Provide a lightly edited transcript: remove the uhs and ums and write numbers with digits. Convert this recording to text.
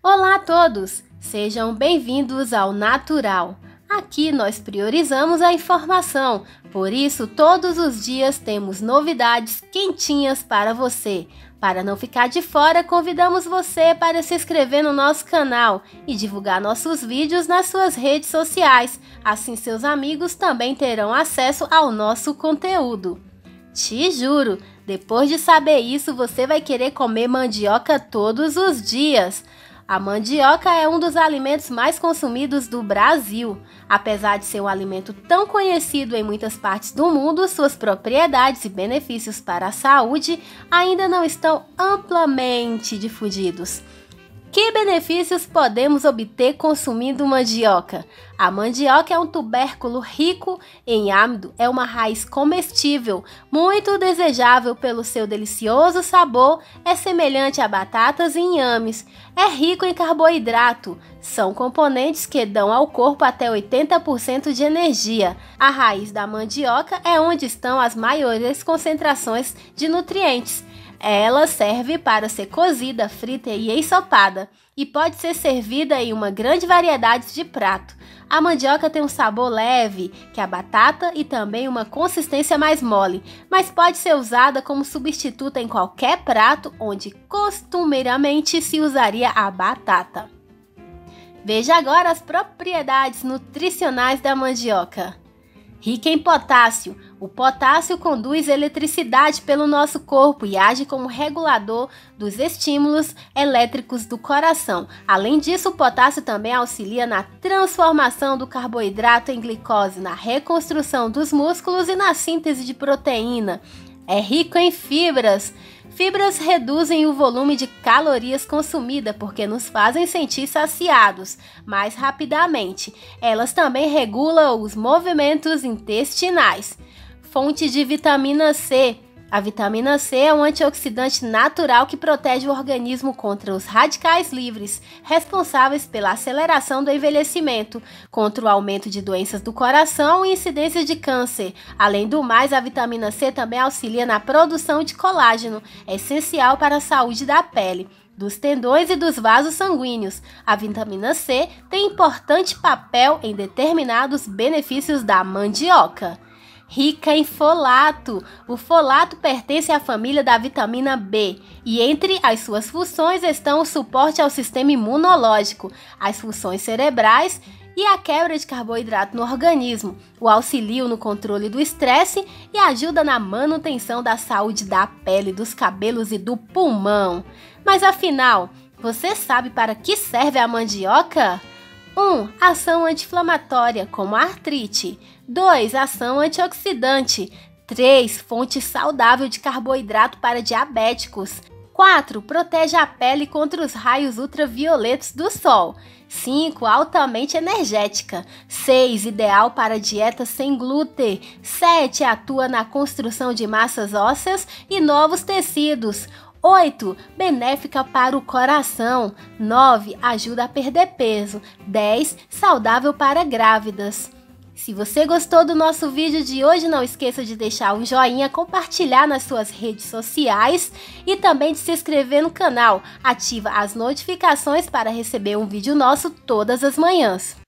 Olá a todos! Sejam bem-vindos ao Natural. Aqui nós priorizamos a informação, por isso todos os dias temos novidades quentinhas para você. Para não ficar de fora, convidamos você para se inscrever no nosso canal e divulgar nossos vídeos nas suas redes sociais. Assim seus amigos também terão acesso ao nosso conteúdo. Te juro, depois de saber isso, você vai querer comer mandioca todos os dias. A mandioca é um dos alimentos mais consumidos do Brasil. Apesar de ser um alimento tão conhecido em muitas partes do mundo, suas propriedades e benefícios para a saúde ainda não estão amplamente difundidos. Que benefícios podemos obter consumindo mandioca? A mandioca é um tubérculo rico em amido, é uma raiz comestível, muito desejável pelo seu delicioso sabor, é semelhante a batatas e inhames, é rico em carboidrato, são componentes que dão ao corpo até 80% de energia. A raiz da mandioca é onde estão as maiores concentrações de nutrientes. Ela serve para ser cozida, frita e ensopada e pode ser servida em uma grande variedade de pratos. A mandioca tem um sabor leve que a batata e também uma consistência mais mole, mas pode ser usada como substituto em qualquer prato onde costumeiramente se usaria a batata. Veja agora as propriedades nutricionais da mandioca. Rica em potássio. O potássio conduz eletricidade pelo nosso corpo e age como regulador dos estímulos elétricos do coração. Além disso, o potássio também auxilia na transformação do carboidrato em glicose, na reconstrução dos músculos e na síntese de proteína. É rico em fibras. Fibras reduzem o volume de calorias consumidas porque nos fazem sentir saciados mais rapidamente. Elas também regulam os movimentos intestinais. Fonte de vitamina C. A vitamina C é um antioxidante natural que protege o organismo contra os radicais livres, responsáveis pela aceleração do envelhecimento, contra o aumento de doenças do coração e incidência de câncer. Além do mais, a vitamina C também auxilia na produção de colágeno, essencial para a saúde da pele, dos tendões e dos vasos sanguíneos. A vitamina C tem importante papel em determinados benefícios da mandioca. Rica em folato. O folato pertence à família da vitamina B e entre as suas funções estão o suporte ao sistema imunológico, as funções cerebrais e a quebra de carboidrato no organismo, o auxílio no controle do estresse e ajuda na manutenção da saúde da pele, dos cabelos e do pulmão. Mas afinal, você sabe para que serve a mandioca? 1. Ação anti-inflamatória, como a artrite. 2. Ação antioxidante. 3. Fonte saudável de carboidrato para diabéticos. 4. Protege a pele contra os raios ultravioletos do sol. 5. Altamente energética. 6. Ideal para dieta sem glúten. 7. Atua na construção de massas ósseas e novos tecidos. 8. Benéfica para o coração. 9. Ajuda a perder peso. 10. Saudável para grávidas. Se você gostou do nosso vídeo de hoje, não esqueça de deixar um joinha, compartilhar nas suas redes sociais e também de se inscrever no canal. Ativa as notificações para receber um vídeo nosso todas as manhãs.